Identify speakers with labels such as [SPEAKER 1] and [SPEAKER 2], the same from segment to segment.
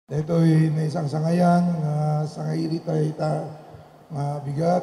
[SPEAKER 1] Dito'y na isang sangayan nga sangayili tayo nga bigat.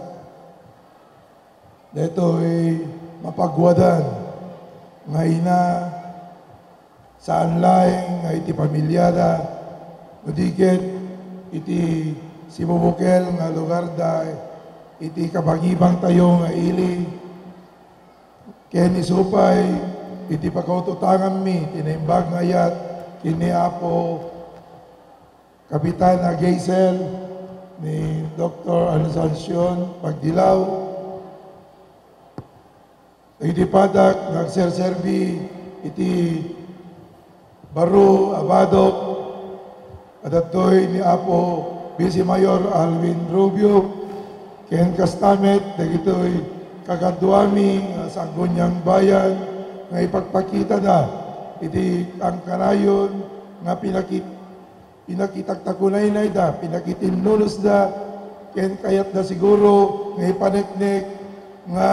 [SPEAKER 1] Dito'y mapagwadan nga ina saan laing nga iti pamilyada nudiket iti sibubukel nga lugar da iti kabangibang tayo nga ili ken isupay iti pagkaututangan mi tinaimbag nga yat kini Apo Kapitan na Geisel ni Dr. Anastasion Pagdilaw. Iti padak nagserserbi iti Baro Abadok at ato'y ni Apo Vice Mayor Alvin Rubio ken kastamet dagito'y kagaduami sa Gunyang Bayan nga ipagpakita na iti ang kanayon nga pinakitagtakunay na ida, pinakitinulos da, ken kayat da siguro, nga ipaneknek, nga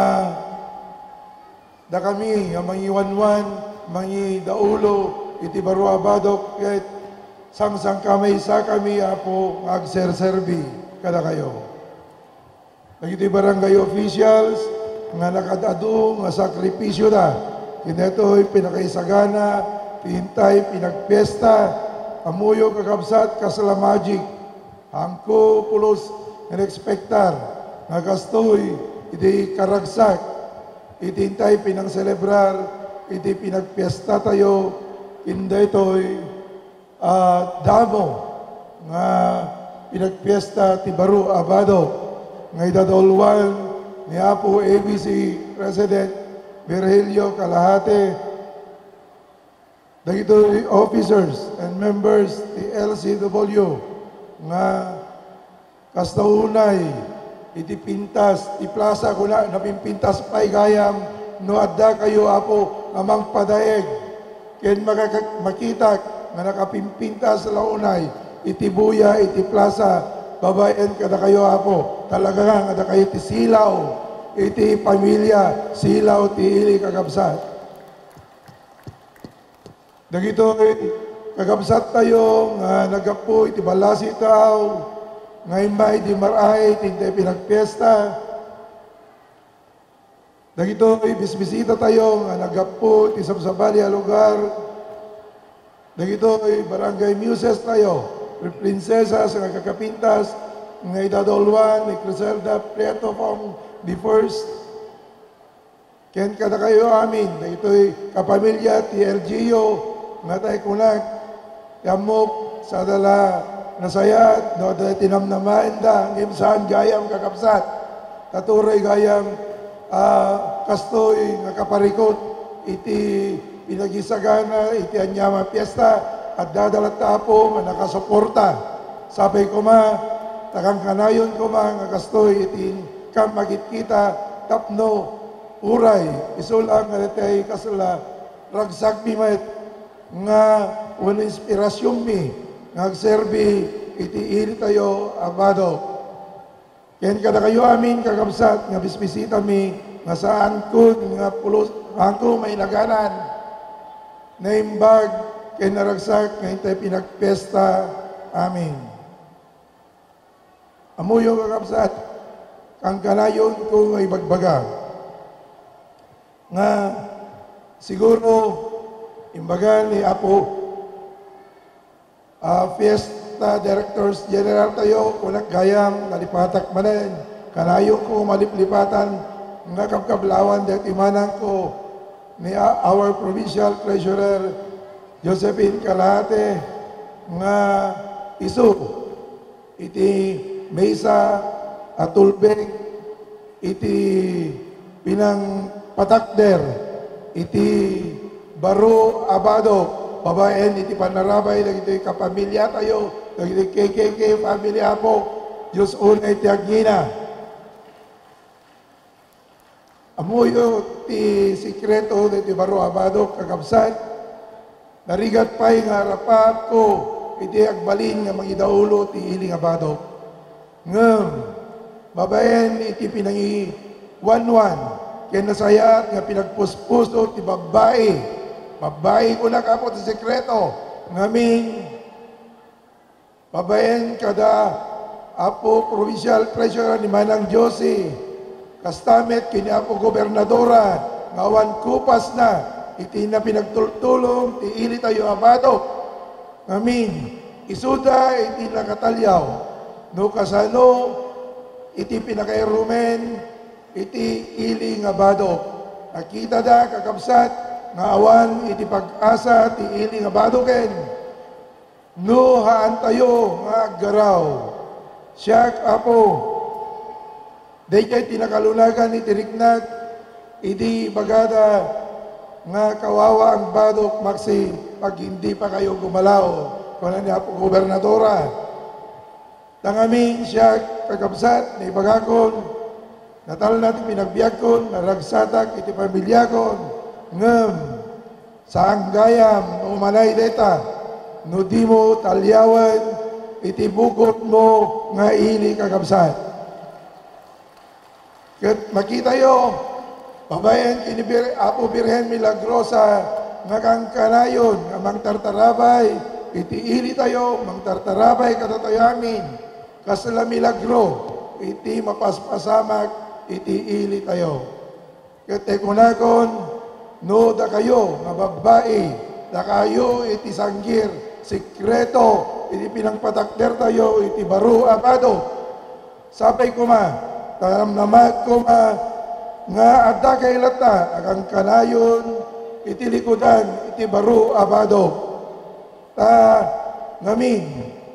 [SPEAKER 1] da kami, nga mangiwanwan, mangi daulo, iti Baro Abadok, ket sang-sang kamay sa kami, Apo, nga agserserbi, kada kayo. Nagiti barangay officials, nga nakadado, nga sakripisyo da, kineto'y pinakaisagana, pintay, pinagpesta, amuyo kakabsat kasala magic hangko pulos nag-expectar nagastoy iti karagsak iti intay pinang celebrar iti pinagpiesta tayo inday toy damo nga pinagpiesta ti Baro Abado nga idadolwan ni Apo ABC President Virgilio Calahate. Dagito officers and members ti LCW nga kastaunay iti pintas ti plaza kuna napimpintas pay gayam no adda kayo Apo amang padaeg ken makita nga nakapimpintas launay iti buya iti plaza babaen kada kayo Apo talaga nga ada kayo ti silaw iti pamilya silaw ti ili kakabsat. Dagito kagabsat tayo nga nagapu iti balasi tao nga imay di maray tinte pinagpiesta. Dagito bisbisita tayo nga nagapu iti sabsabali a lugar. Dagito barangay muses tayo, prinsesas nga kakapintas nga idadolwan ni Criselda Prieto from the first. Ken kada kayo amin, dagito'y kapamilya ti LGU nga tayo kunag, yamok sa dala nasayat, no, dahil tinamnamain da, ngimsaan gayam kakapsat, taturay gayam kastoy nga kaparikot, iti pinagisagana, iti anyama piyesta, at dadalat tapo nga nakasuporta. Sabay ko takang kanayon ko nga kastoy, iti kam magkita, tapno, uray, isulang nga tayo kasala, ragsak bimet, nga wala inspirasyon mi nga agserbi iti ili tayo Abado. Ken kada kayo amin kakabsat nga bisbisita mi nga saan ko nga pulos angko may naganan naimbag ken naragsak nga intay pinagpesta amin. Amuyo kakabsat kang kanayon ko nga ibagbaga nga siguro imbaga ni Apo Fiesta Directors General tayo kunang gayam nalipatak manen kanayo ko maliplipatan nga kapkablawan dahil imanang ko ni our Provincial Treasurer Josephine Calahate nga isu iti mesa atulbeng iti pinang patakder iti Baro Abado, babaen iti panarabay, dagiti kapamilya tayo, dagiti KKK pamilya po, Diyos unay ti agina. Amuyo ti sikreto iti Baro Abado, kakabsat, narigat pa'y nga rapat ko, iti agbalin nga mangidaulo ti iling Abado. Ngam, babaen iti pinangi wanwan, kaya nasayat nga pinagpuspuso ti babae ko na kapot sa sekreto. Ngamin, Babaen kada Apo Provincial Treasurer ni Manang Josie, kastamet kini Apo Gobernadora, ngawan kupas na, iti na pinagtultulong, ti ili tayo abado, ngamin, isuda iti nakatalyaw, no kasano, iti pinakairumen, iti ili nga bado. Nakita da kakabsat, nga awan iti pag-asa, ti ili nga bado ken, no haan tayo nga garaw. Siyak Apo, day kay tinakalunagan iti riknat, iti bagada nga kawawa ang badok maksi pag hindi pa kayo gumalaw. Kung ni Apo Gobernadora, tangamin siya kakabsat, na ibagakon, natal natin pinagbiagkon, naragsatak iti pamilyakon, ngem, sa anggayam, umanay deta, no di mo talyawan, iti bukot mo nga ili kakabsat. Kat makita yo, babayan kini Apo Birhen Milagrosa, nga kang kanayon, nga mangtartarabay, iti ili tayo, mangtartarabay katatayo amin, kasala milagro, iti mapaspasamak, iti ili tayo. Kat ekunakon, no da kayo, nga babae, da kayo iti sanggir, sikreto, iti pinangpatakder tayo, iti baro amado. Sabay ko ma, taramnamat ko ma, nga adda kay lata, agang kanayon, iti likudan, iti baro amado. Ngamin,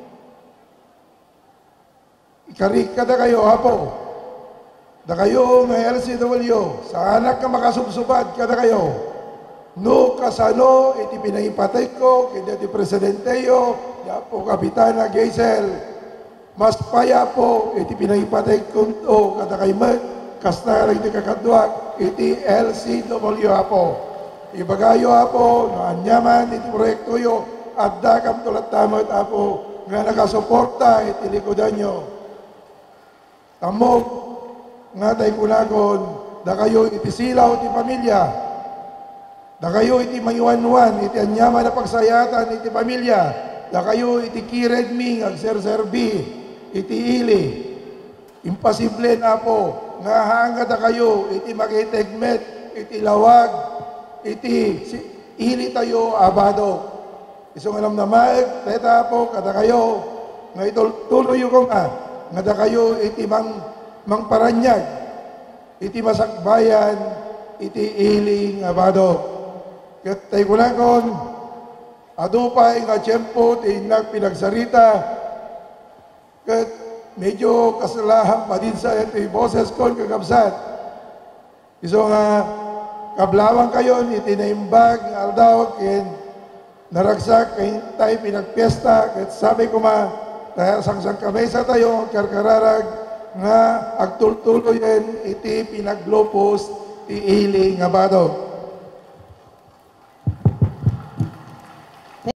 [SPEAKER 1] ikarik ka da kayo, Apo. Da kayo nga LCW, sa anak ka makasubsubad ka da kayo. No kasano, iti pinahipatay ko, kaya iti presidente yo, ya po Kapitana Geisel, mas paya po, iti pinahipatay ko to, kada kay Mek, kasta iti kakadwak, iti LCW Apo. Ibagayo Apo, no anyaman, iti proyekto yo, at dakam tulat tamat Apo, nga nakasuporta, iti likodan nyo. Tamog, nga tayo kunagon, da kayo iti silaw, iti pamilya, da kayo iti mayuan-wan, iti anyaman na pagsayatan, iti pamilya. Da kayo iti kiredming, agserserbi, iti ili. Imposible na po, nga hanga da kayo, iti makitegmet, iti lawag, iti ili tayo abado. Isong alam na maeg, teta po, kada kayo, nga ituloy ko nga da kayo iti mangparanyag, iti masakbayan, iti ili abado. Kat tayo kunakon, adupay nga tiyempo, tinak pinagsarita, kat medyo kasalahan pa din sa ito, boses ko, kakabsat. Iso nga, kablawang kayo, itinaimbag, aldaw, kin naragsak, kayo tayo pinagpiesta, kat sabi ko ma, tayo sangsang kamesa tayo, karkararag, nga agtultuloy yan, iti pinaglopos, ti ili nga badog.